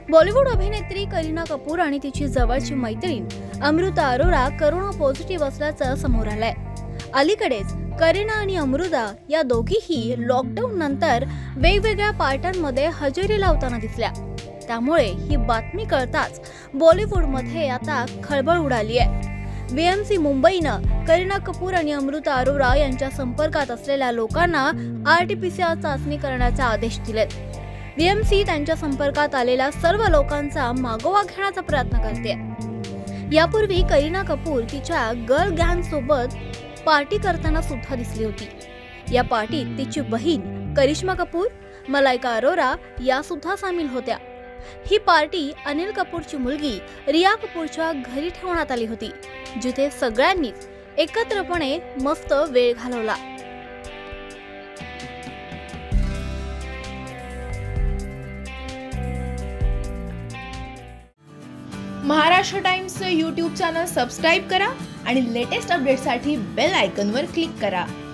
बॉलिवूड अभिनेत्री करीना कपूर आणि तिची जवळची मैत्रीण अमृता अरोरा कोरोना पॉझिटिव्ह असल्याचं समोर आलंय। अलीकडेच करीना आणि अमृता या दोघीही लॉकडाऊन नंतर वेगवेगळ्या पार्ट्यांमध्ये हजेरी लावताना दिसल्या। त्यामुळे ही बातमी कळताच बॉलिवूडमध्ये आता खळबळ उडाली आहे। बीएमसी मुंबईनं करीना कपूर आणि अमृता अरोरा यांच्या संपर्कात असलेल्या लोकांना आरटीपीसीआर चाचणी करण्याचे आदेश दिलेत। बीएमसी त्यांच्या संपर्कात आलेल्या सर्व लोकांचा मागोवा घेण्याचा प्रयत्न करते। यापूर्वी करीना कपूर तिच्या गर्ल गँग सोबत पार्टी करताना सुद्धा दिसली होती। या पार्टीत तिची बहीण करिश्मा कपूर, मलाइका अरोरा या सुद्धा सामील होत्या। ही पार्टी अनिल कपूरची मुलगी रिया कपूरच्या घरी ठेवण्यात आली होती, जिथे सगळ्यांनीच एकत्रपणे मस्त वेळ घालवला। महाराष्ट्र टाइम्सचं यूट्यूब चॅनल सबस्क्राइब करा आणि लेटेस्ट अपडेट्ससाठी बेल आयकॉनवर क्लिक करा।